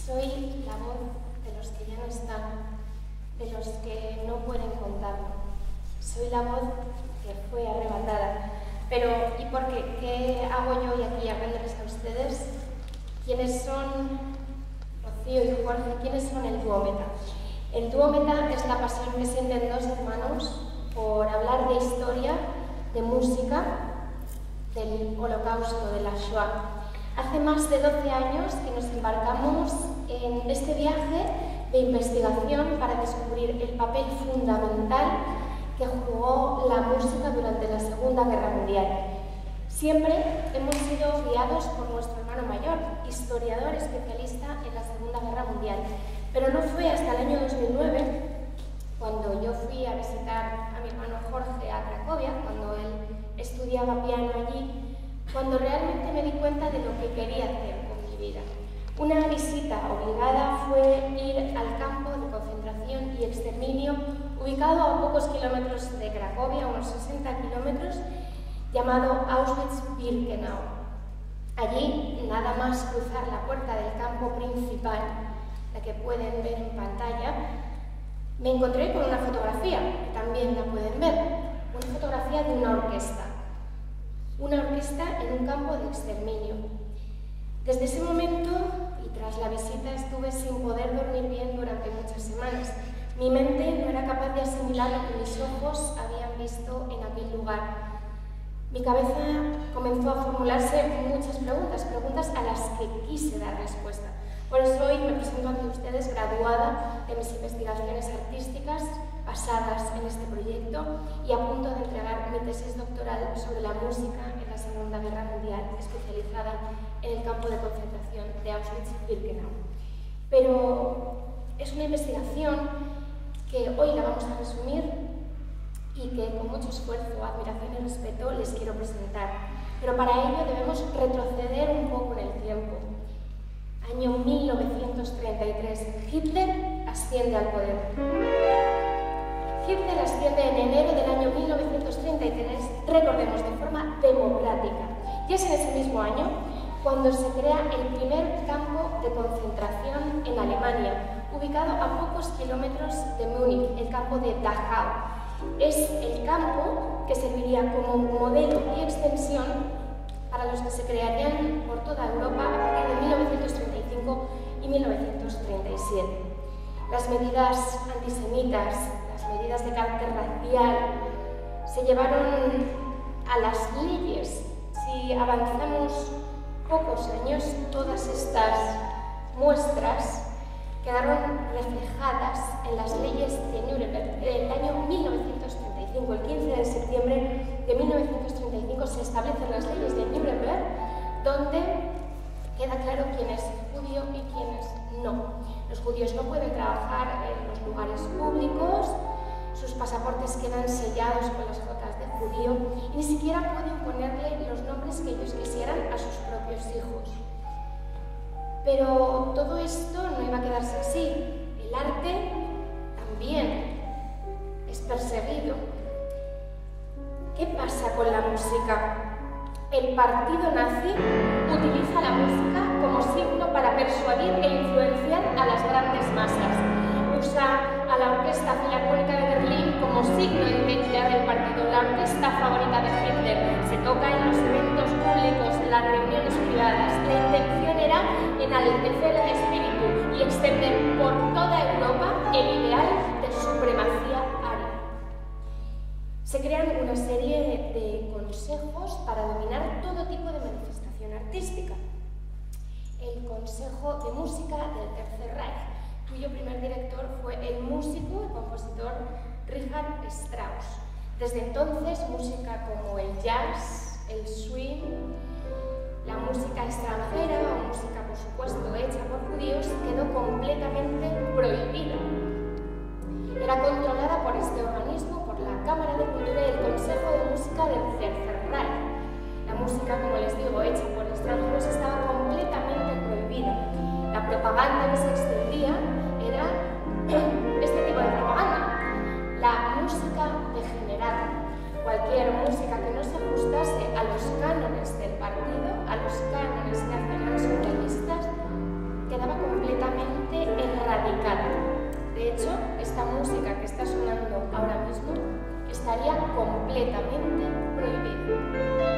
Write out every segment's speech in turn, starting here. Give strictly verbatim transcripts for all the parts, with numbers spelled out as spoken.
Soy la voz de los que ya no están, de los que no pueden contarlo. Soy la voz que fue arrebatada. Pero, ¿y por qué? ¿Qué hago yo hoy aquí hablándoles a ustedes? ¿Quiénes son Rocío y Jorge? ¿Quiénes son el dúo Meta? El dúo Meta es la pasión que sienten dos hermanos por hablar de historia, de música, del Holocausto, de la Shoah. Hace más de doce años que nos embarcamos en este viaje de investigación para descubrir el papel fundamental que jugó la música durante la Segunda Guerra Mundial. Siempre hemos sido guiados por nuestro hermano mayor, historiador especialista en la Segunda Guerra Mundial. Pero no fue hasta el año dos mil nueve, cuando yo fui a visitar a mi hermano Jorge a Cracovia, cuando él estudiaba piano allí, cuando realmente me di cuenta de lo que quería hacer con mi vida. Una visita obligada fue ir al campo de concentración y exterminio, ubicado a pocos kilómetros de Cracovia, unos sesenta kilómetros, llamado Auschwitz-Birkenau. Allí, nada más cruzar la puerta del campo principal, la que pueden ver en pantalla, me encontré con una fotografía, que también la pueden ver, una fotografía de una orquesta. Una orquesta en un campo de exterminio. Desde ese momento y tras la visita estuve sin poder dormir bien durante muchas semanas. Mi mente no era capaz de asimilar lo que mis ojos habían visto en aquel lugar. Mi cabeza comenzó a formularse muchas preguntas, preguntas a las que quise dar respuesta. Por eso hoy me presento ante ustedes graduada de mis investigaciones artísticas basadas en este proyecto y a punto de entregar mi tesis doctoral sobre la música en la Segunda Guerra Mundial, especializada en el campo de concentración de Auschwitz-Birkenau. Pero es una investigación que hoy la vamos a resumir y que con mucho esfuerzo, admiración y respeto les quiero presentar. Pero para ello debemos retroceder un poco en el tiempo. Año mil novecientos treinta y tres, Hitler asciende al poder. Hitler asciende en enero del año mil novecientos treinta y tres, recordemos, de forma democrática. Y es en ese mismo año cuando se crea el primer campo de concentración en Alemania, ubicado a pocos kilómetros de Múnich, el campo de Dachau. Es el campo que serviría como modelo y extensión para los que se crearían por toda Europa a partir de mil novecientos treinta y cinco y mil novecientos treinta y siete. Las medidas antisemitas, las medidas de carácter racial, se llevaron a las leyes. Si avanzamos pocos años, todas estas muestras quedaron reflejadas en las leyes de Nuremberg. En el año mil novecientos treinta y cinco, el quince de septiembre de mil novecientos treinta y cinco, se establecen las leyes de Nuremberg, donde queda claro quién es judío y quién es no. Los judíos no pueden trabajar en los lugares públicos, sus pasaportes quedan sellados con las jotas de judío y ni siquiera pueden ponerle los nombres que ellos quisieran a sus propios hijos. Pero todo esto no iba a quedarse así. El arte también es perseguido. ¿Qué pasa con la música? El partido nazi utiliza la música como signo para persuadir e influenciar a las grandes masas. Usa a la Orquesta Filarmónica de Berlín como signo de identidad del partido, la orquesta favorita de Hitler. Se toca en los eventos públicos, en las reuniones privadas. La intención era enaltecer el espíritu y extender por toda Europa el ideal de supremacía aria. Se crean una serie de consejos para dominar todo tipo de manifestación artística. El Consejo de Música del Tercer Reich, cuyo primer director fue el músico y compositor Richard Strauss. Desde entonces, música como el jazz, el swing, la música extranjera o música, por supuesto, hecha por judíos, quedó completamente prohibida. Era controlada por este organismo, por la Cámara de Cultura y el Consejo de Música del Tercer Reich. La música, como les digo, hecha por extranjeros estaba completamente prohibida. La propaganda que se extendía era este tipo de propaganda, la música degenerada. Cualquier música que no se ajustase a los cánones del partido, a los cánones nacionales socialistas, quedaba completamente marcada. De hecho, esta música que está sonando ahora mismo estaría completamente prohibida.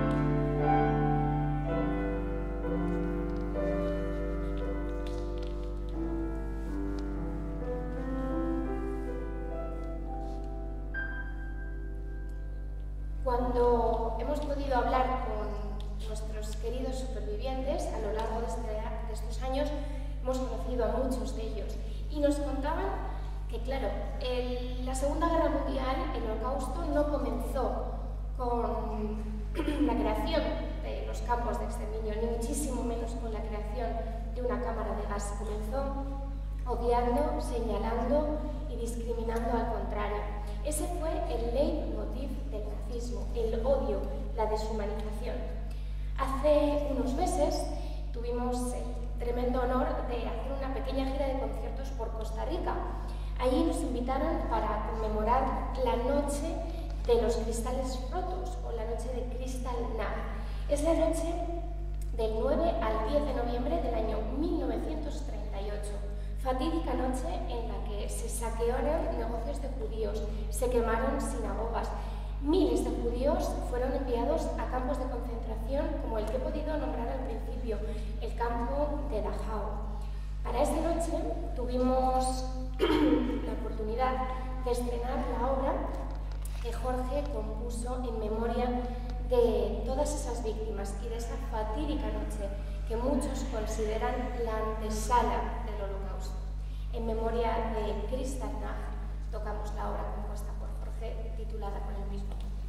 Cuando hemos podido hablar con nuestros queridos supervivientes a lo largo de, este, de estos años, hemos conocido a muchos de ellos y nos contaban que, claro, el, la Segunda Guerra Mundial, el Holocausto, no comenzó con la creación de los campos de exterminio, ni muchísimo menos con la creación de una cámara de gas. Comenzó odiando, señalando y discriminando al contrario. Ese fue el leitmotiv del nazismo, el odio, la deshumanización. Hace unos meses tuvimos el tremendo honor de hacer una pequeña gira de conciertos por Costa Rica. Allí nos invitaron para conmemorar la noche de los cristales rotos, o la noche de Crystal Night. Es la noche del nueve al diez de noviembre del año mil novecientos treinta y ocho. Fatídica noche en la que se saquearon negocios de judíos, se quemaron sinagogas. Miles de judíos fueron enviados a campos de concentración como el que he podido nombrar al principio, el campo de Dachau. Para esta noche tuvimos la oportunidad de estrenar la obra que Jorge compuso en memoria de todas esas víctimas y de esa fatídica noche que muchos consideran la antesala del Holocausto. En memoria de Kristallnacht tocamos la obra compuesta por Jorge, titulada con el mismo nombre.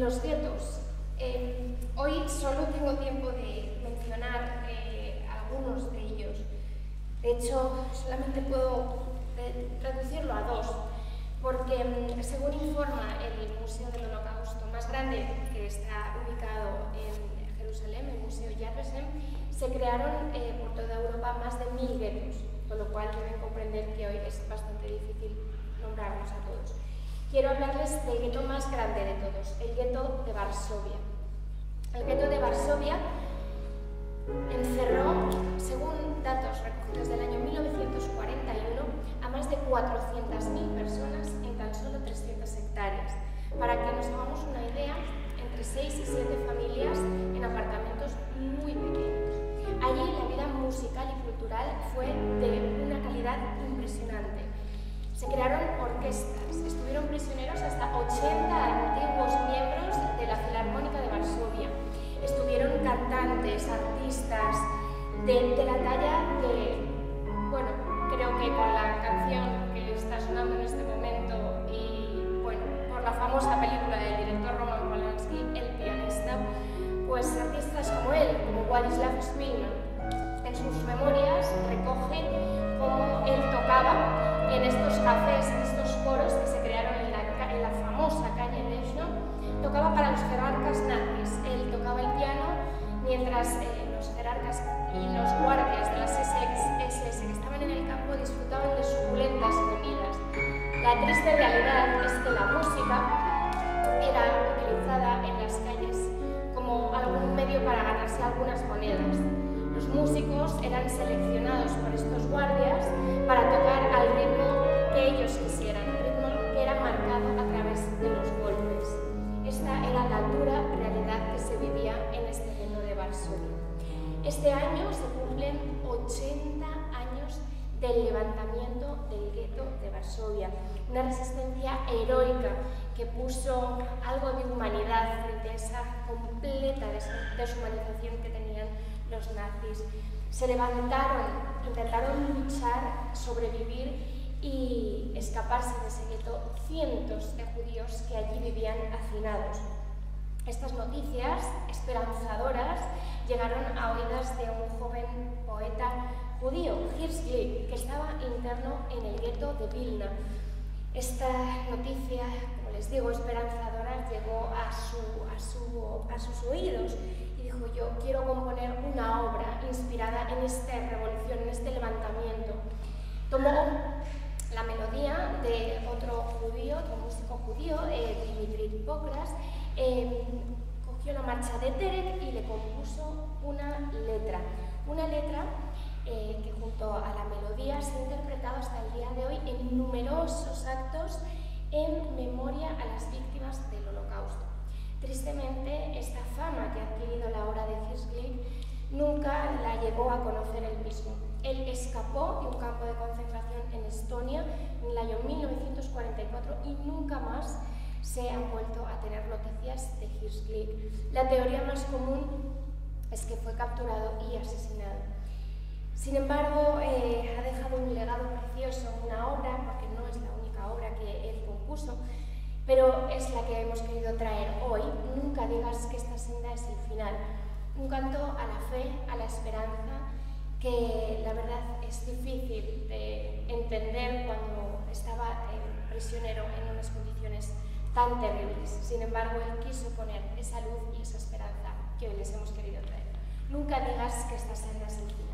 los guetos. Eh, hoy solo tengo tiempo de mencionar eh, algunos de ellos. De hecho, solamente puedo eh, reducirlo a dos, porque según informa el Museo del Holocausto más grande, que está ubicado en Jerusalén, el Museo Yad Vashem, se crearon eh, por toda Europa más de mil guetos, con lo cual deben comprender que hoy es bastante difícil nombrarlos a todos. Quiero hablarles del gueto más grande de todos, el gueto de Varsovia. El gueto de Varsovia encerró, según datos recogidos del año mil novecientos cuarenta y uno, a más de cuatrocientas mil personas en tan solo trescientas hectáreas. Para que nos hagamos una idea, entre seis y siete familias en apartamentos muy pequeños. Allí la vida musical y cultural fue de una calidad impresionante. Se crearon orquestas, estuvieron prisioneros hasta ochenta antiguos miembros de la Filarmónica de Varsovia. Estuvieron cantantes, artistas, de, de la talla de, bueno, creo que con la canción que está sonando en este momento y, bueno, por la famosa película del director Roman Polanski, El pianista, pues artistas como él, como Władysław Szpilman, en sus memorias recoge cómo él tocaba en estos cafés, en estos coros que se crearon en la, en la famosa calle Lechno, tocaba para los jerarcas nazis. Él tocaba el piano mientras eh, los jerarcas y los guardias de las ese ese que estaban en el campo disfrutaban de suculentas comidas. La triste realidad es que la música era utilizada en las calles como algún medio para ganarse algunas monedas. Los músicos eran seleccionados por estos guardias para tocar al ritmo que ellos quisieran, un ritmo que era marcado a través de los golpes. Esta era la dura realidad que se vivía en este gueto de Varsovia. Este año se cumplen ochenta años del levantamiento del gueto de Varsovia, una resistencia heroica que puso algo de humanidad frente a esa completa deshumanización que tenían los nazis. Se levantaron, intentaron luchar, sobrevivir y escaparse de ese gueto cientos de judíos que allí vivían hacinados. Estas noticias esperanzadoras llegaron a oídas de un joven poeta judío, Hirsch Glick, que estaba interno en el gueto de Vilna. Esta noticia, como les digo, esperanzadora, llegó a, su, a, su, a sus oídos y dijo: yo quiero componer una obra inspirada en esta revolución, en este levantamiento. Tomó la melodía de otro judío, otro músico judío, eh, Dimitri Pokras, eh, cogió la marcha de Terek y le compuso una letra. Una letra eh, que junto a la melodía se ha interpretado hasta el día de hoy en numerosos actos en memoria a las víctimas del Holocausto. Tristemente, esta fama que ha adquirido la obra de Hirsch Glick nunca la llegó a conocer él mismo. Él escapó de un campo de concentración en Estonia en el año mil novecientos cuarenta y cuatro y nunca más se han vuelto a tener noticias de Hirsch Glick. La teoría más común es que fue capturado y asesinado. Sin embargo, eh, ha dejado un legado precioso, una obra, porque no es la única obra que él compuso, pero es la que hemos querido traer hoy. Nunca digas que esta senda es el final. Un canto a la fe, a la esperanza, que la verdad es difícil de entender cuando estaba eh, prisionero en unas condiciones tan terribles. Sin embargo, él quiso poner esa luz y esa esperanza que hoy les hemos querido traer. Nunca digas que esta senda es el final.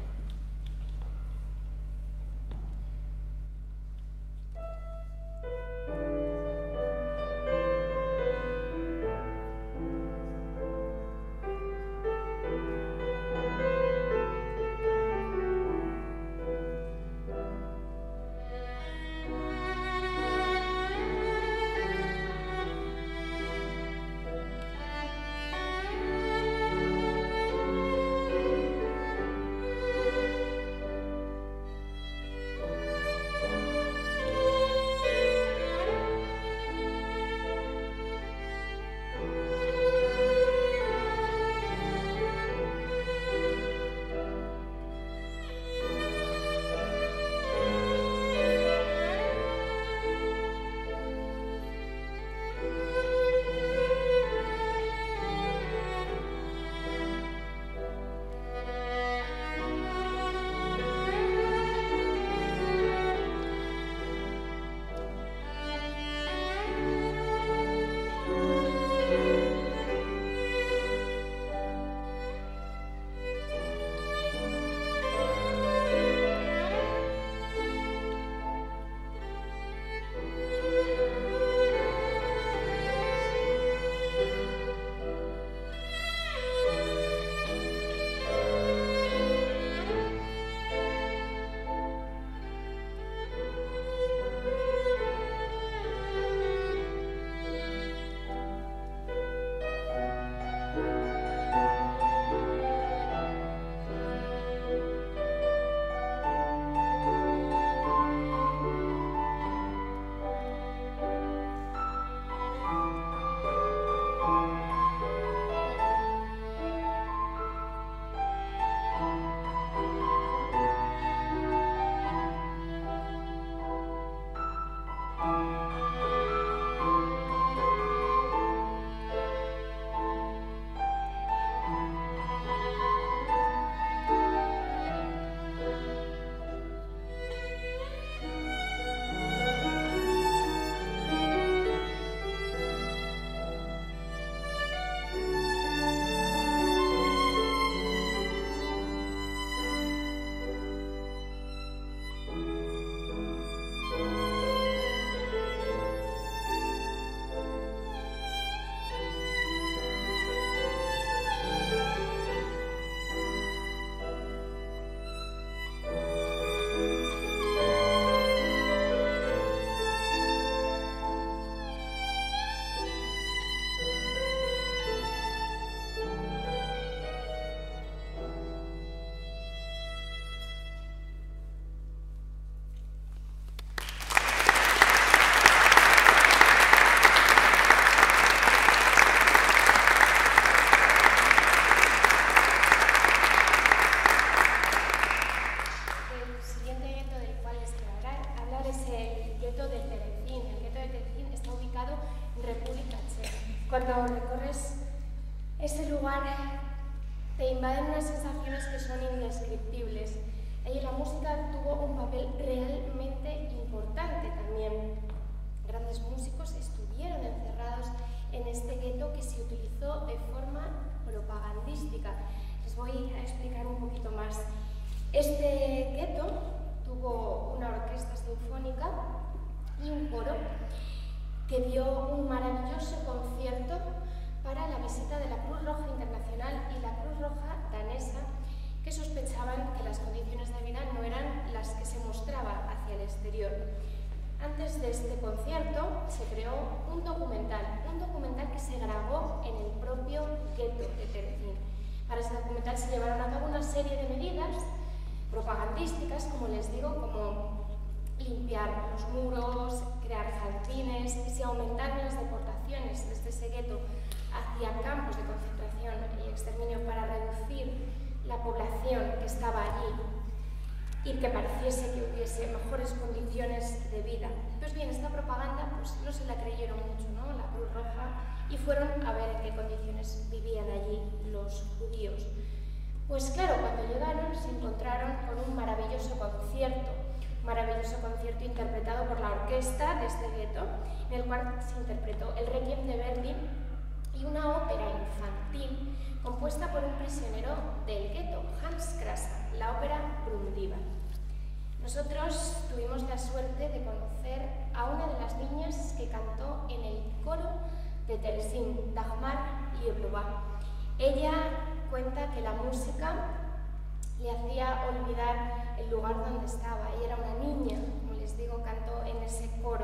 Cuando recorres ese lugar te invaden unas sensaciones que son indescriptibles. Ahí la música tuvo un papel realmente importante también. Grandes músicos estuvieron encerrados en este gueto que se utilizó de forma propagandística. Les voy a explicar un poquito más. Este gueto tuvo una orquesta sinfónica y un coro que dio un maravilloso concierto para la visita de la Cruz Roja Internacional y la Cruz Roja danesa, que sospechaban que las condiciones de vida no eran las que se mostraba hacia el exterior. Antes de este concierto se creó un documental, un documental que se grabó en el propio gueto de Terezín. Para ese documental se llevaron a cabo una serie de medidas propagandísticas, como les digo, como limpiar los muros, crear jardines, y se aumentaron las deportaciones desde ese gueto hacia campos de concentración y exterminio para reducir la población que estaba allí y que pareciese que hubiese mejores condiciones de vida. Pues bien, esta propaganda pues, no se la creyeron mucho, ¿no?, la Cruz Roja, y fueron a ver en qué condiciones vivían allí los judíos. Pues claro, cuando llegaron se encontraron con un maravilloso concierto, un maravilloso concierto interpretado por la orquesta de este gueto, en el cual se interpretó el Requiem de Verdi y una ópera infantil compuesta por un prisionero del gueto, Hans Krasa, la ópera Brundibar. Nosotros tuvimos la suerte de conocer a una de las niñas que cantó en el coro de Terezín, Dagmar Lieblova. Ella cuenta que la música le hacía olvidar el lugar donde estaba. Ella era una niña, como les digo, cantó en ese coro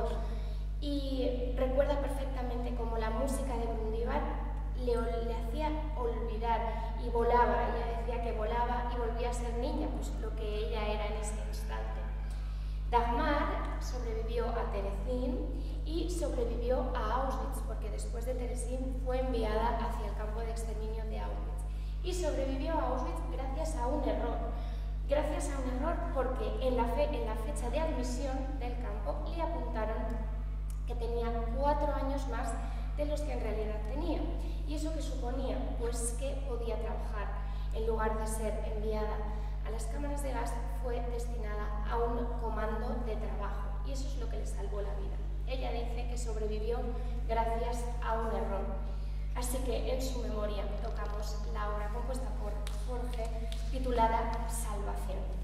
y recuerda perfectamente cómo la música de Brundibar le, le hacía olvidar y volaba. Ella decía que volaba y volvía a ser niña, pues lo que ella era en ese instante. Dagmar sobrevivió a Terezín y sobrevivió a Auschwitz, porque después de Terezín fue enviada hacia el campo de exterminio de Auschwitz. Y sobrevivió a Auschwitz gracias a un error. Gracias a un error porque en la, fe, en la fecha de admisión del campo le apuntaron que tenía cuatro años más de los que en realidad tenía. ¿Y eso qué suponía? Pues que podía trabajar. En lugar de ser enviada a las cámaras de gas, fue destinada a un comando de trabajo. Y eso es lo que le salvó la vida. Ella dice que sobrevivió gracias a un error. Así que en su memoria tocamos la obra compuesta por Jorge, titulada Salvación.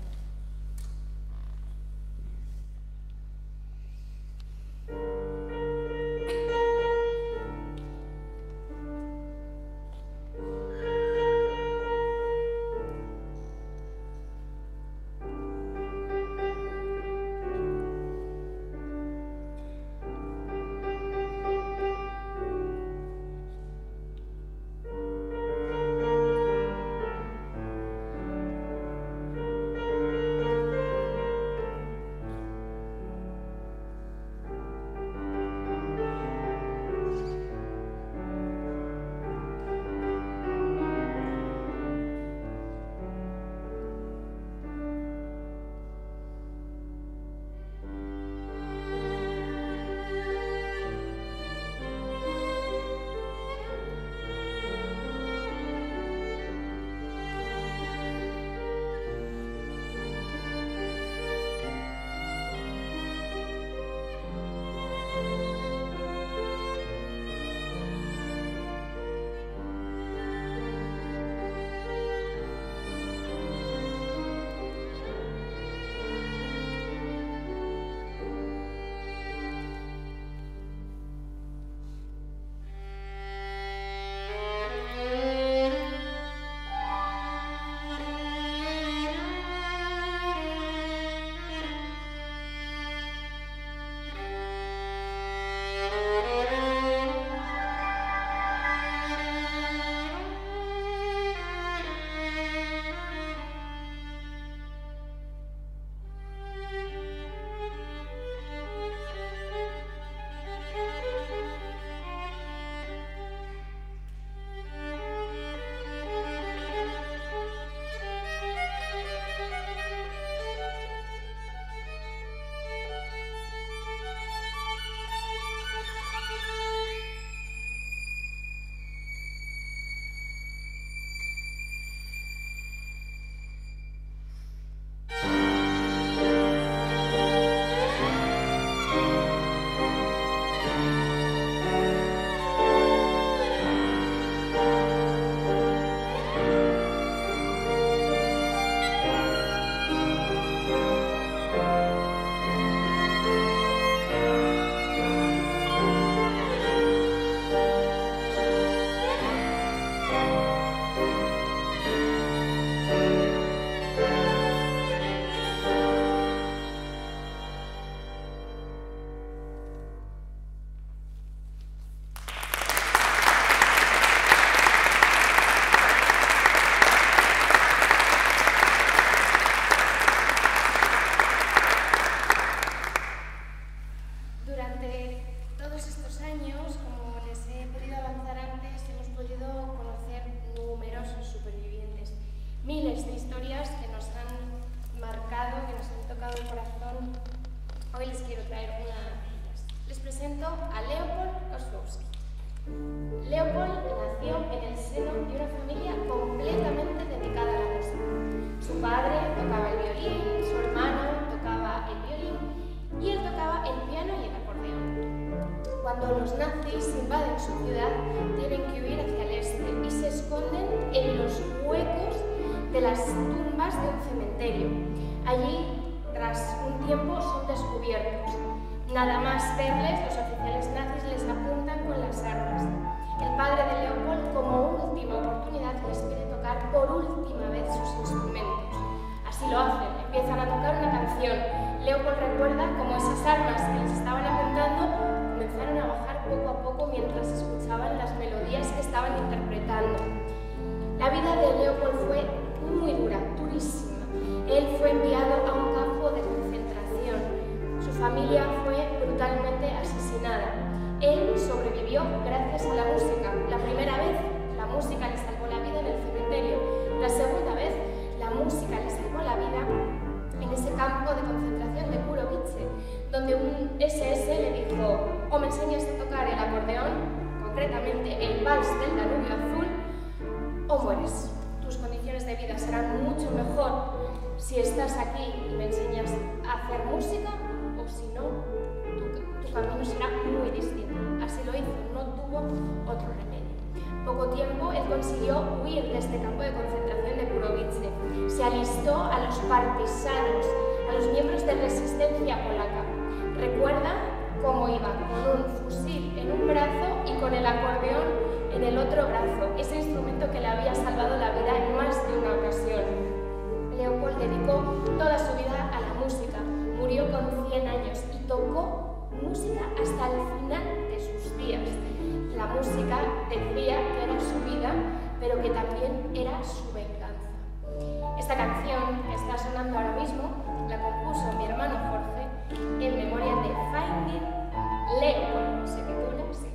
invaden su ciudad, tienen que huir hacia el este y se esconden en los huecos de las tumbas de un cementerio. Allí, tras un tiempo, son descubiertos. Nada más verles, los oficiales nazis les apuntan con las armas. El padre de Leopold, como última oportunidad, les pide tocar por última vez sus instrumentos. Así lo hacen, empiezan a tocar una canción. Leopold recuerda cómo esas armas que les estaban apuntando comenzaron a bajar poco a poco mientras escuchaban las melodías que estaban interpretando. La vida de Leopold fue muy dura, durísima. Él fue enviado a un campo de concentración. Su familia fue brutalmente asesinada. Él sobrevivió gracias a la música. La primera vez, la música le salvó la vida en el cementerio. La segunda vez, la música le salvó la vida en ese campo de concentración de Kurowice, donde un ese ese le dijo: o me enseñas a tocar el acordeón, concretamente el vals del Danubio Azul, o mueres. Tus condiciones de vida serán mucho mejor si estás aquí y me enseñas a hacer música, o si no, tu, tu camino será muy distinto. Así lo hizo, no tuvo otro remedio. Poco tiempo, él consiguió huir de este campo de concentración de Kurowice. Se alistó a los partisanos, a los miembros de resistencia polaca. Recuerda cómo iba con un fusil en un brazo y con el acordeón en el otro brazo, ese instrumento que le había salvado la vida en más de una ocasión. Leopold dedicó toda su vida a la música, murió con cien años y tocó música hasta el final de sus días. La música decía que era su vida, pero que también era su venganza. Esta canción que está sonando ahora mismo la compuso mi hermano Jorge en memoria de Finding Leopold. Se titula así.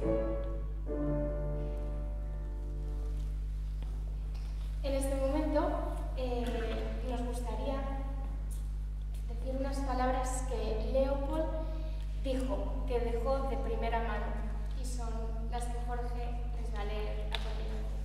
En este momento eh, nos gustaría decir unas palabras que Leopold dijo, que dejó de primera mano, y son las que Jorge les va a leer a continuación.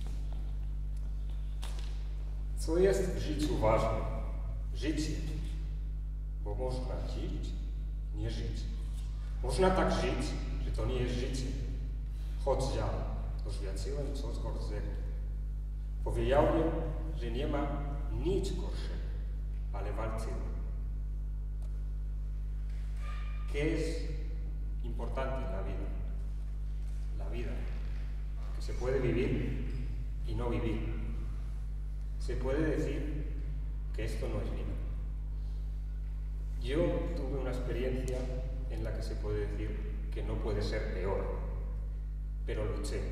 Co jest w życiu ważne? Życie. Bo można żyć, nie żyć. Można tak żyć, że to nie jest życie. Choć ja doświadczyłem coś gorszego. Powiedziałem, że nie ma nic gorszego, ale walczyłem. ¿Qué es importante en la vida? La vida, que se puede vivir y no vivir. Se puede decir que esto no es vida. Yo tuve una experiencia en la que se puede decir que no puede ser peor, pero luché.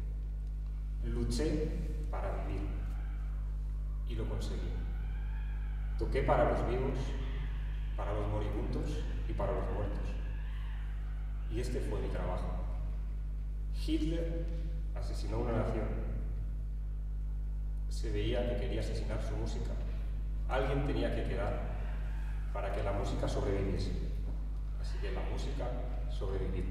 Luché para vivir y lo conseguí. Toqué para los vivos, para los moribundos y para los muertos. Y este fue mi trabajo. Hitler asesinó una nación. Se veía que quería asesinar su música. Alguien tenía que quedar para que la música sobreviviese. Así que la música sobrevivió.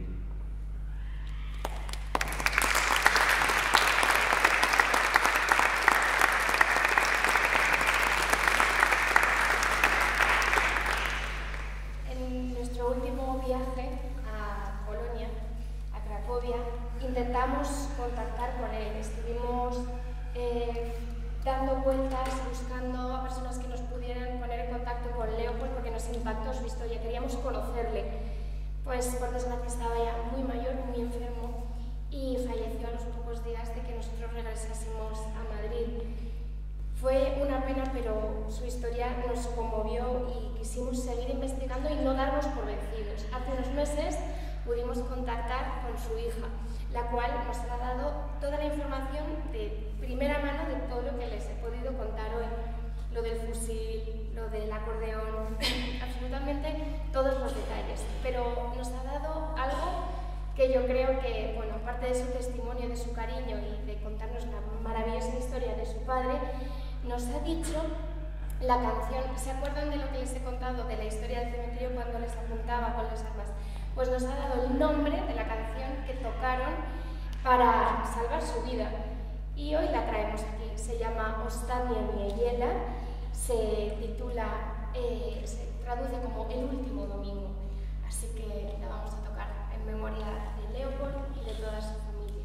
En nuestro último viaje a Polonia, a Cracovia, intentamos contactar con él. Estuvimos eh, dando vueltas, buscando a personas que nos pudieran poner en contacto con Leopold, porque nos impactó su historia, queríamos conocerle. Pues por desgracia estaba ya muy mayor, muy enfermo, y falleció a los pocos días de que nosotros regresásemos a Madrid. Fue una pena, pero su historia nos conmovió y quisimos seguir investigando y no darnos por vencidos. Hace unos meses pudimos contactar con su hija, la cual nos ha dado toda la información de primera mano de todo lo que les he podido contar hoy. Lo del fusil, lo del acordeón, absolutamente todos los detalles. Pero nos ha dado algo que yo creo que, bueno, aparte de su testimonio, de su cariño y de contarnos la maravillosa historia de su padre, nos ha dicho la canción. ¿Se acuerdan de lo que les he contado de la historia del cementerio cuando les apuntaba con las armas? Pues nos ha dado el nombre de la canción que tocaron para salvar su vida. Y hoy la traemos aquí. Se llama Ostatnia Niedziela, se titula, eh, se traduce como El último domingo. Así que la vamos a tocar en memoria de de Leopold y de toda su familia.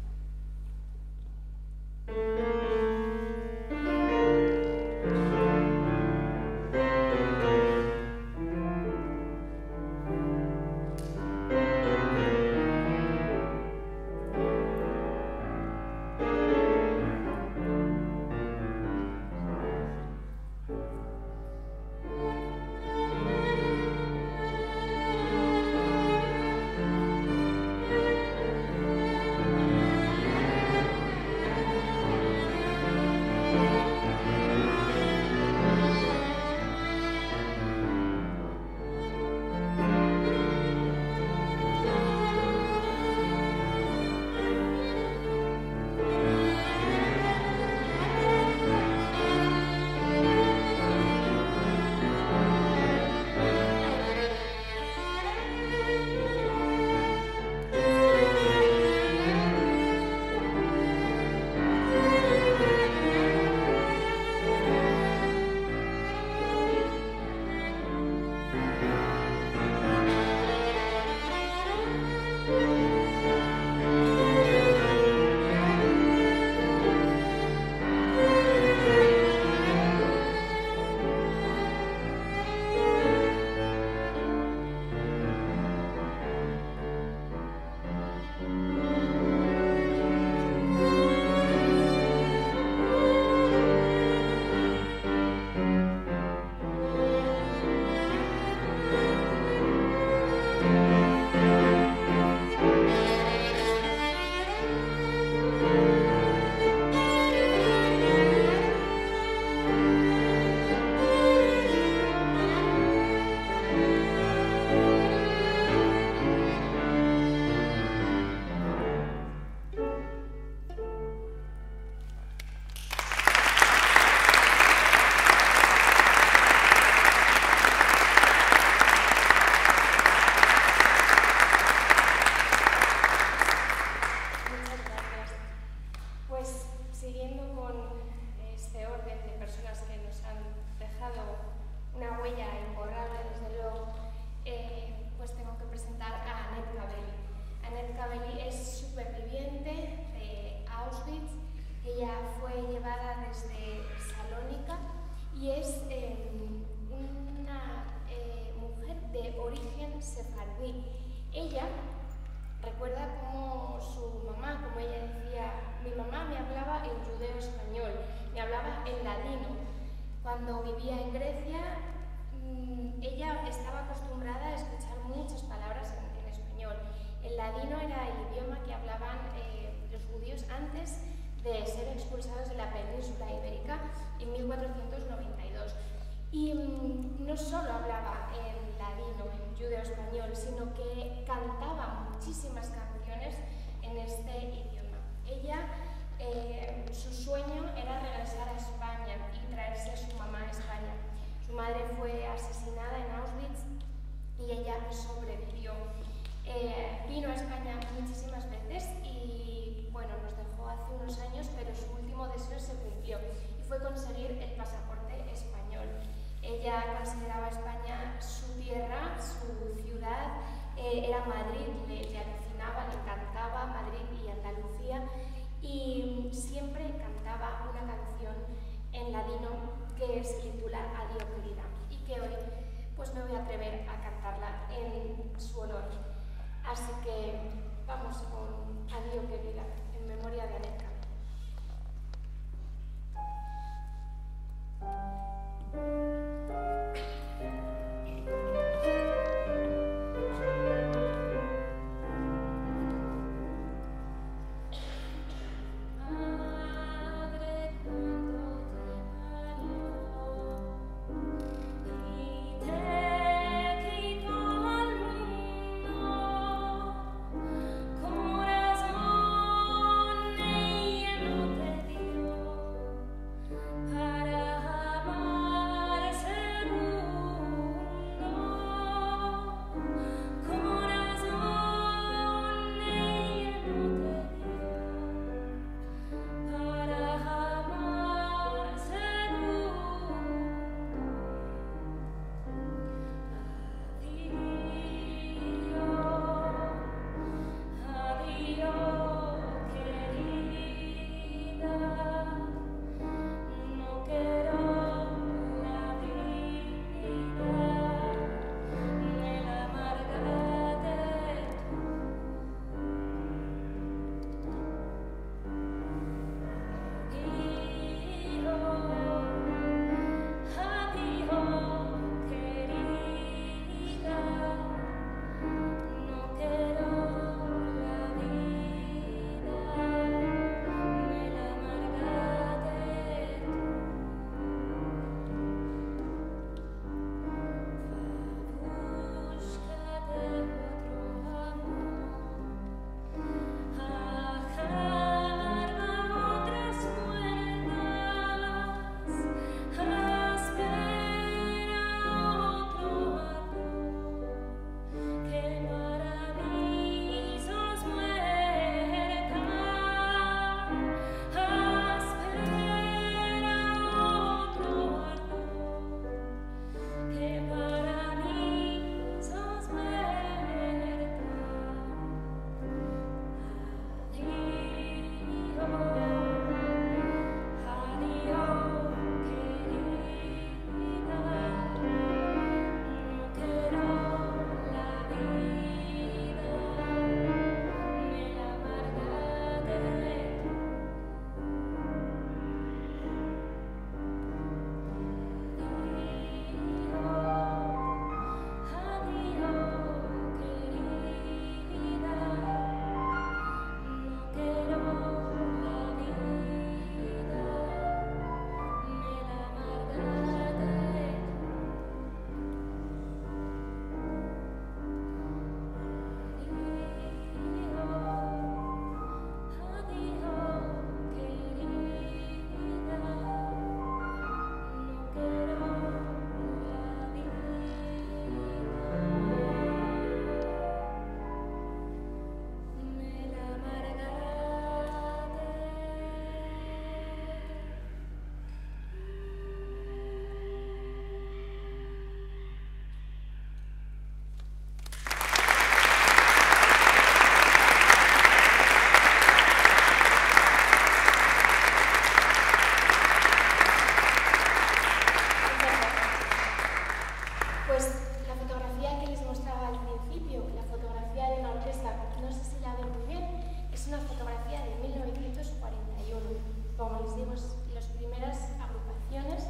Ella recuerda cómo su mamá, como ella decía, mi mamá me hablaba en judeo español, me hablaba en ladino. Cuando vivía en Grecia, mmm, ella estaba acostumbrada a escuchar muchas palabras en, en español. El ladino era el idioma que hablaban eh, los judíos antes de ser expulsados de la península ibérica en mil cuatrocientos noventa y dos. Y mmm, no solo hablaba en ladino, en judeo-español, sino que cantaba muchísimas canciones en este idioma. Ella, eh, su sueño era regresar a España y traerse a su mamá a España. Su madre fue asesinada en Auschwitz y ella sobrevivió. Eh, vino a España muchísimas veces y, bueno, nos dejó hace unos años, pero su último deseo se cumplió y fue conseguir el pasaporte español. Ella consideraba España su tierra, su ciudad, eh, era Madrid, le, le alucinaba, le encantaba Madrid y Andalucía, y siempre cantaba una canción en ladino que se titula Adiós querida, y que hoy pues me voy a atrever a cantarla en su honor. Así que vamos con Adiós querida, en memoria de Annette Cavell. Corazón como les digo, las primeras agrupaciones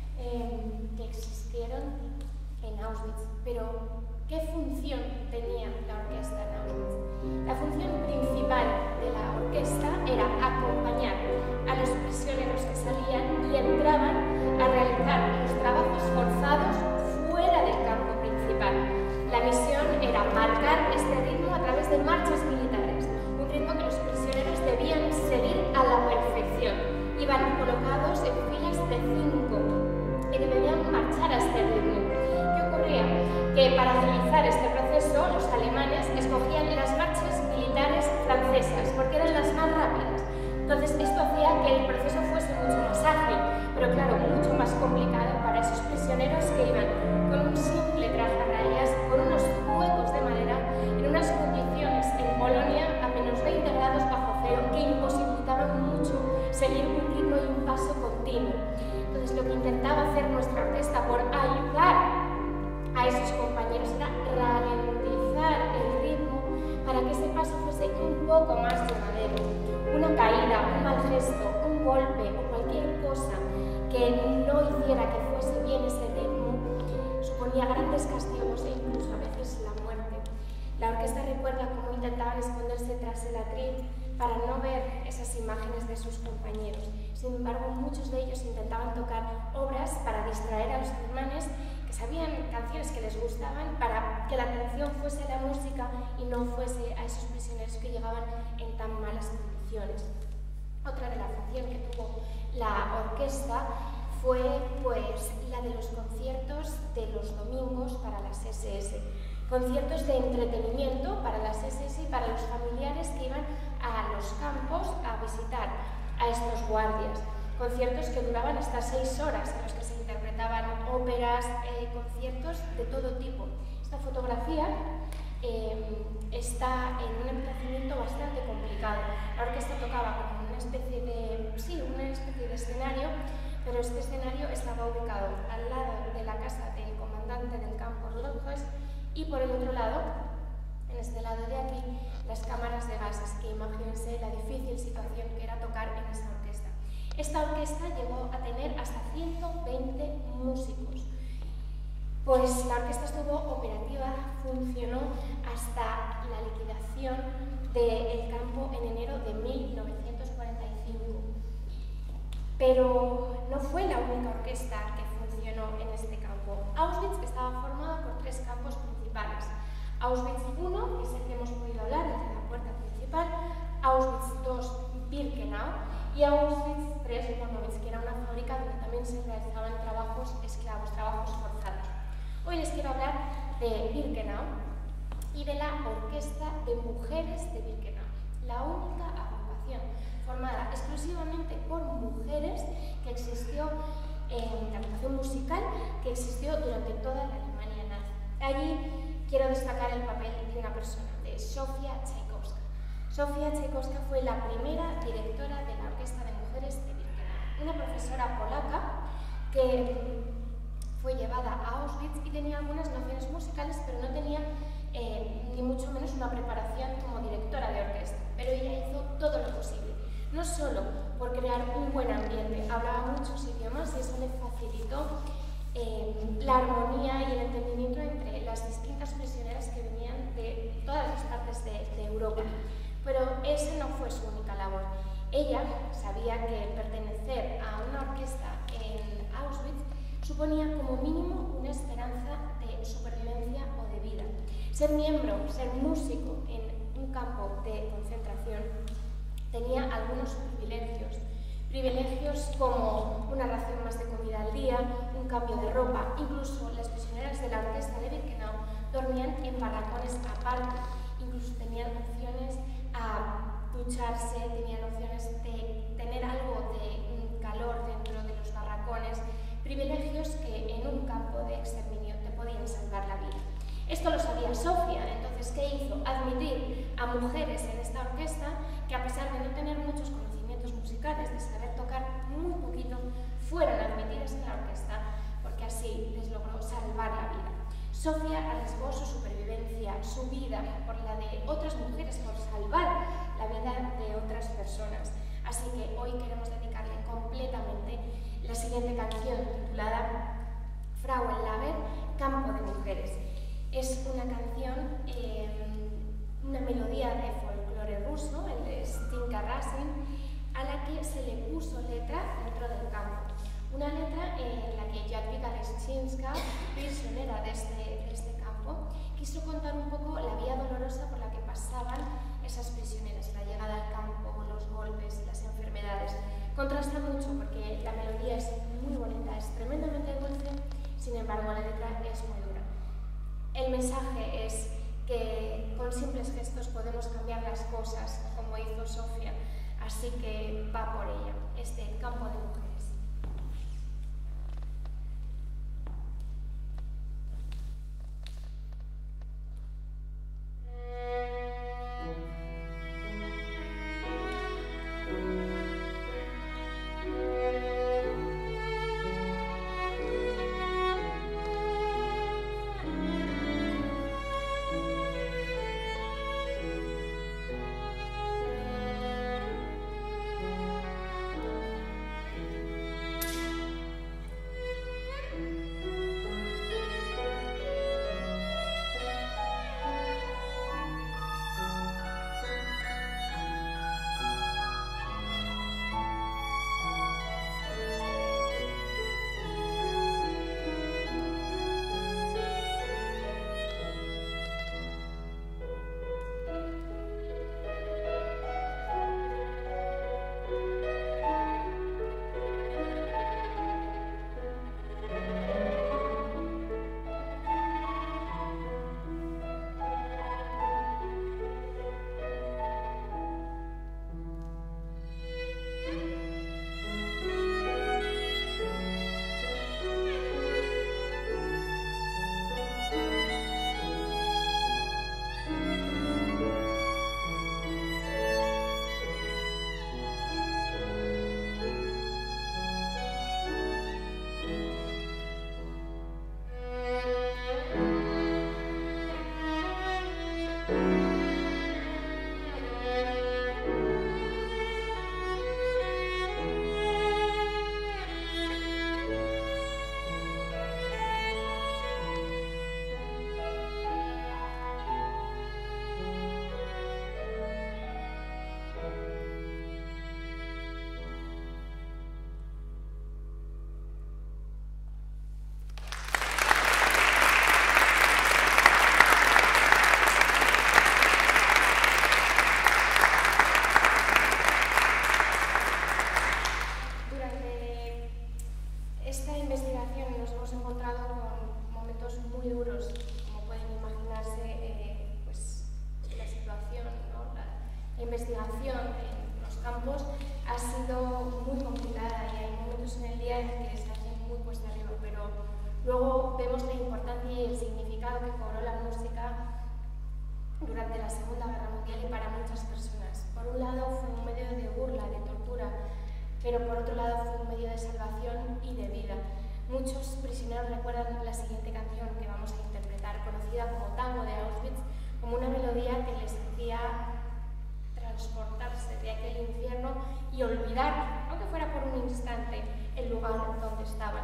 eh, que existieron en Auschwitz. Pero, ¿qué función tenía la orquesta en Auschwitz? La función principal de la orquesta era acompañar a los prisioneros que salían y entraban a realizar los trabajos forzados fuera del campo principal. La misión era marcar este ritmo a través de marchas militares, un ritmo que los prisioneros debían seguir a la perfección. Iban colocados en filas de cinco y debían marchar a este ritmo. ¿Qué ocurría? Que para agilizar este proceso, los alemanes escogían las marchas militares francesas porque eran las más rápidas. Entonces, esto hacía que el proceso fuese mucho más ágil, pero claro, mucho más complicado para esos prisioneros que iban con un simple traje a rayas, con unos huecos de madera, en unas condiciones en Polonia a menos veinte grados bajo cero que imposibilitaban mucho seguir un ritmo y un paso continuo. Entonces, lo que intentaba hacer nuestra orquesta por ayudar a esos compañeros era ralentizar el ritmo para que ese paso fuese un poco más llevadero. Una caída, un mal gesto, un golpe o cualquier cosa que no hiciera que fuese bien ese ritmo suponía grandes castigos e incluso a veces la muerte. La orquesta recuerda cómo intentaban esconderse tras el atril para no ver esas imágenes de sus compañeros. Sin embargo, muchos de ellos intentaban tocar obras para distraer a los alemanes que sabían canciones que les gustaban, para que la atención fuese a la música y no fuese a esos prisioneros que llegaban en tan malas condiciones. Otra de la función que tuvo la orquesta fue pues, la de los conciertos de los domingos para las ese ese. Conciertos de entretenimiento para las ese ese y para los familiares que iban a los campos a visitar a estos guardias. Conciertos que duraban hasta seis horas, en los que se interpretaban óperas, eh, conciertos de todo tipo. Esta fotografía eh, está en un emplazamiento bastante complicado. La orquesta tocaba como una especie de, sí, una especie de escenario, pero este escenario estaba ubicado al lado de la casa del comandante del campo Rudolf y por el otro lado, en este lado de aquí, las cámaras de gases, que imagínense la difícil situación que era tocar en esta orquesta. Esta orquesta llegó a tener hasta ciento veinte músicos. Pues la orquesta estuvo operativa, funcionó hasta la liquidación del campo en enero de mil novecientos cuarenta y cinco. Pero no fue la única orquesta que funcionó en este campo. Auschwitz estaba formado por tres campos principales. Auschwitz uno, que es el que hemos podido hablar, el de la puerta principal, Auschwitz dos, Birkenau, y Auschwitz tres, Monowitz, que era una fábrica donde también se realizaban trabajos esclavos, trabajos forzados. Hoy les quiero hablar de Birkenau y de la Orquesta de Mujeres de Birkenau, la única agrupación formada exclusivamente por mujeres que existió, eh, la agrupación musical que existió durante toda la Alemania nazi. Allí quiero destacar el papel de una persona, de Sofia Tchaikovská. Sofia Tchaikovská fue la primera directora de la Orquesta de Mujeres de Birkenau, una profesora polaca que fue llevada a Auschwitz y tenía algunas nociones musicales, pero no tenía eh, ni mucho menos una preparación como directora de orquesta. Pero ella hizo todo lo posible, no solo por crear un buen ambiente, hablaba muchos idiomas y eso le facilitó eh, la armonía y el entendimiento entre las distintas prisioneras que venían de todas las partes de, de Europa. Pero esa no fue su única labor. Ella sabía que pertenecer a una orquesta en Auschwitz suponía como mínimo una esperanza de supervivencia o de vida. Ser miembro, ser músico en un campo de concentración tenía algunos privilegios. Privilegios como una ración más de comida al día, un cambio de ropa, incluso las prisioneras de la orquesta de Birkenau dormían en barracones aparte, incluso tenían opciones a ducharse, tenían opciones de tener algo de calor dentro de los barracones, privilegios que en un campo de exterminio te podían salvar la vida. Esto lo sabía Sofia, entonces ¿qué hizo? Admitir a mujeres en esta orquesta que a pesar de no tener muchos conocimientos musicales, de saber tocar muy poquito, fueron admitidas en la orquesta porque así les logró salvar la vida. Sofia arriesgó su supervivencia, su vida, por la de otras mujeres, por salvar la vida de otras personas. Así que hoy queremos dedicar siguiente canción titulada Frauenlager, Campo de Mujeres. Es una canción, eh, una melodía de folclore ruso, el de Stinka Razin, a la que se le puso letra dentro del campo. Una letra en la que Jadwiga Leszczyńska, prisionera de este, de este campo, quiso contar un poco la vía dolorosa por la que pasaban esas prisioneras, la llegada al campo, los golpes, las enfermedades. Contrasta mucho porque la melodía es muy bonita, es tremendamente dulce, sin embargo la letra es muy dura. El mensaje es que con simples gestos podemos cambiar las cosas, como hizo Sofía, así que va por ella, este Campo de Mujeres. Durante la Segunda Guerra Mundial y para muchas personas. Por un lado fue un medio de burla, de tortura, pero por otro lado fue un medio de salvación y de vida. Muchos prisioneros recuerdan la siguiente canción que vamos a interpretar, conocida como Tango de Auschwitz, como una melodía que les hacía transportarse de aquel infierno y olvidar, aunque fuera por un instante, el lugar donde estaban.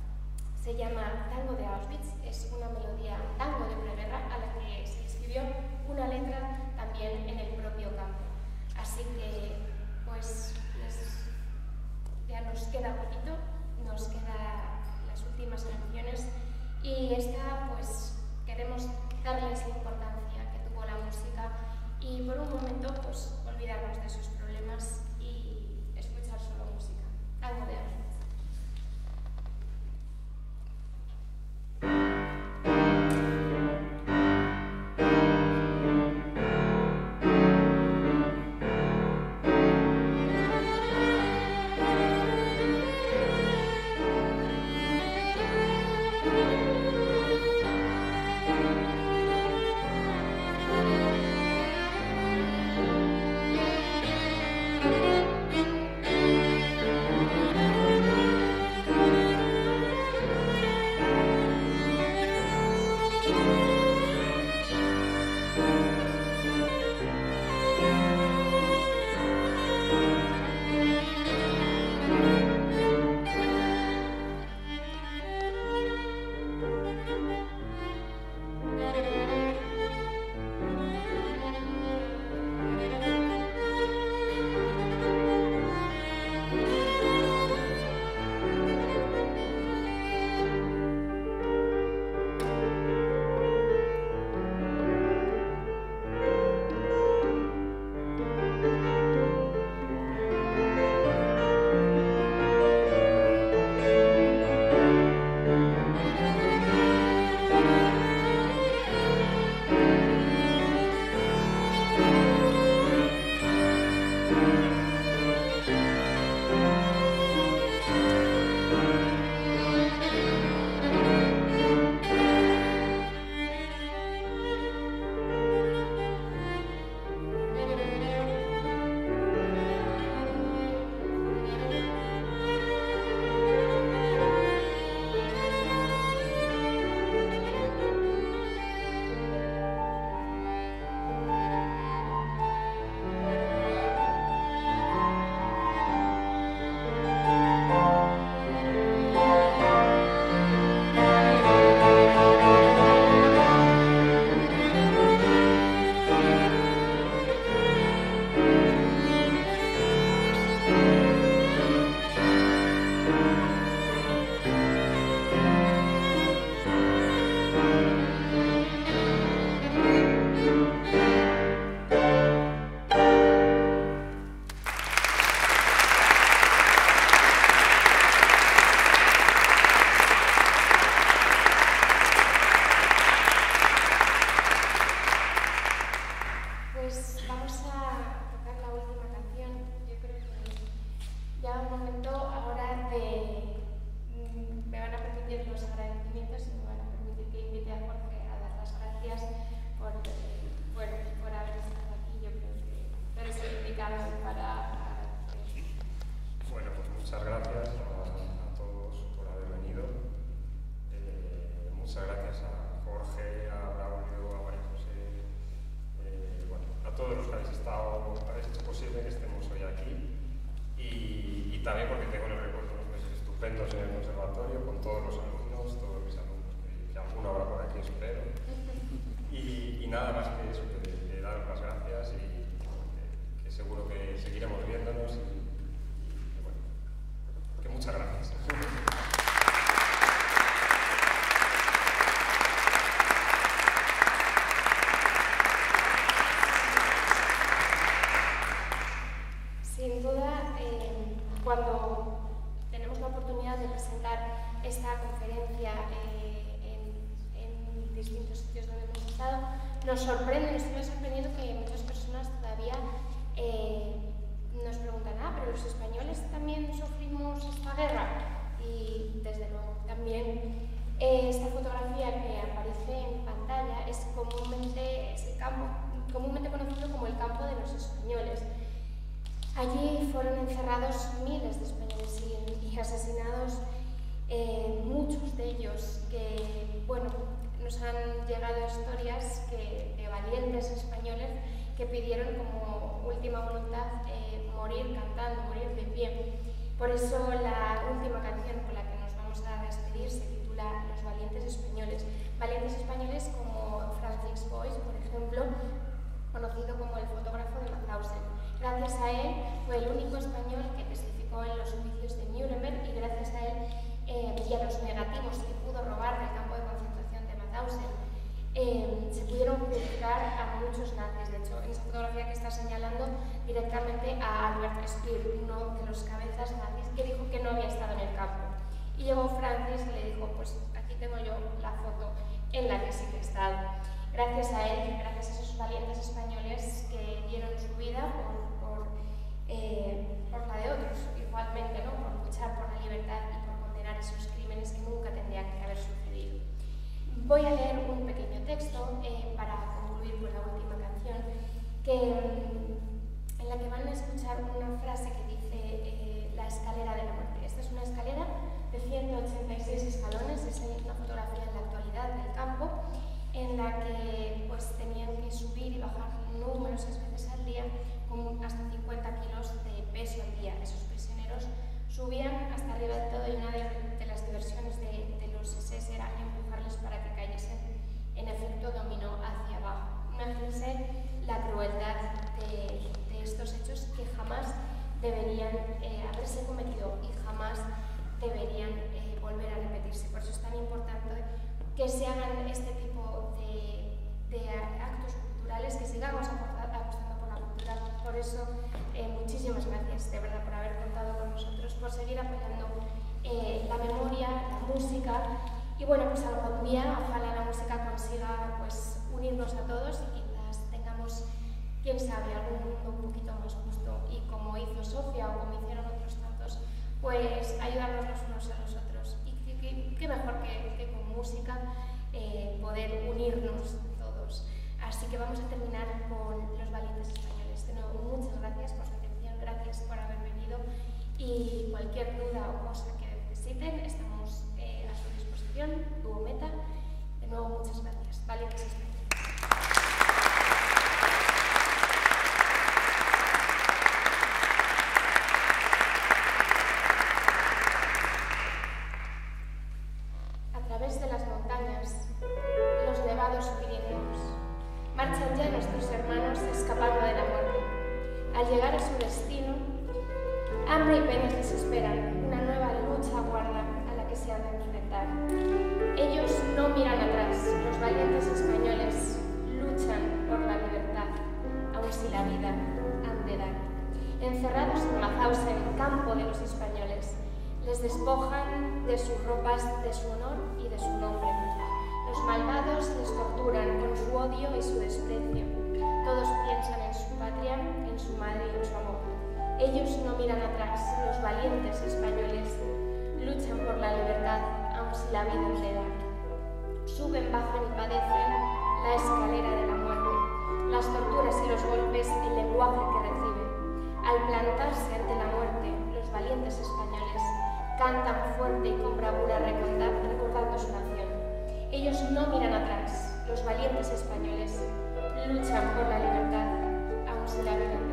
Se llama Tango de Auschwitz, es una melodía tango de preguerra a la que se escribió una letra también en el propio campo. Así que, pues, les, ya nos queda poquito, nos quedan las últimas canciones y esta, pues, queremos darle esa importancia que tuvo la música y por un momento, pues, olvidarnos de sus problemas y escuchar solo música. Tango de Auschwitz. Thank you. todos los alumnos, todos mis alumnos, que, que alguno habrá por aquí, espero. Y, y nada más que eso, que, que daros las gracias y que, que seguro que seguiremos viéndonos y, y bueno, que muchas gracias. Sin duda, eh, cuando tenemos la oportunidad de presentar esta conferencia eh, en, en distintos sitios donde hemos estado, nos sorprende, nos tiene sorprendido que muchas personas todavía eh, nos preguntan, ah, pero los españoles también sufrimos esta guerra. Y desde luego también eh, esta fotografía que aparece en pantalla es comúnmente, es el campo, comúnmente conocido como el campo de los españoles. Allí fueron encerrados miles de españoles y, y asesinados eh, muchos de ellos, que, bueno, nos han llegado historias que, de valientes españoles que pidieron como última voluntad eh, morir cantando, morir de pie. Por eso la última canción con la que nos vamos a despedir se titula Los valientes españoles. Valientes españoles como Francis Boyce, por ejemplo, conocido como el fotógrafo de Mauthausen. Gracias a él fue el único español que testificó en los juicios de Nuremberg y gracias a él eh, y a los negativos que pudo robar del campo de concentración de Mauthausen eh, se pudieron juzgar a muchos nazis. De hecho, en esa fotografía que está señalando directamente a Albert Speer, uno de los cabezas nazis que dijo que no había estado en el campo. Y llegó Francis y le dijo, pues aquí tengo yo la foto en la que sí que he estado. Gracias a él, gracias a esos valientes españoles que dieron su vida por, por, eh, por la de otros, igualmente, ¿no? Por luchar por la libertad y por condenar esos crímenes que nunca tendrían que haber sucedido. Voy a leer un pequeño texto eh, para concluir con la última canción, que, en la que van a escuchar una frase que dice eh, la escalera de la muerte. Esta es una escalera de ciento ochenta y seis escalones, es una fotografía en la actualidad del campo, en la que pues, tenían que subir y bajar numerosas veces al día con hasta cincuenta kilos de peso al día. Esos prisioneros subían hasta arriba de todo y una de, de las diversiones de, de los S S era empujarles para que cayesen en efecto dominó hacia abajo. Imagínense la crueldad de, de estos hechos que jamás deberían eh, haberse cometido y jamás deberían eh, volver a repetirse. Por eso es tan importante que se hagan este tipo de, de actos culturales, que sigamos apostando por la cultura. Por eso, eh, muchísimas gracias de verdad por haber contado con nosotros, por seguir apoyando eh, la memoria, la música. Y bueno, pues algún día, ojalá la música consiga pues, unirnos a todos y quizás tengamos, quién sabe, algún mundo un poquito más justo. Y como hizo Sofía o como hicieron otros tantos, pues ayudarnos los unos a los otros. Y qué mejor que, que con música eh, poder unirnos todos. Así que vamos a terminar con Los valientes españoles. De nuevo, muchas gracias por su atención, gracias por haber venido y cualquier duda o cosa que necesiten, estamos eh, a su disposición. Duometa, de nuevo, muchas gracias. Valientes españoles. Marchan ya nuestros hermanos escapando de la muerte. Al llegar a su destino, hambre y penas les esperan, una nueva lucha aguarda a la que se han de enfrentar. Ellos no miran atrás, los valientes españoles luchan por la libertad, aun si la vida han de dar. Encerrados en Mauthausen, campo de los españoles, les despojan de sus ropas, de su honor y de su nombre. Los malvados les torturan con su odio y su desprecio. Todos piensan en su patria, en su madre y en su amor. Ellos no miran atrás, los valientes españoles luchan por la libertad, aun si la vida le da. Suben, bajan y padecen la escalera de la muerte, las torturas y los golpes, el lenguaje que reciben. Al plantarse ante la muerte, los valientes españoles cantan fuerte y con bravura recordando su nación. Ellos no miran atrás, los valientes españoles luchan por la libertad, aun si la vida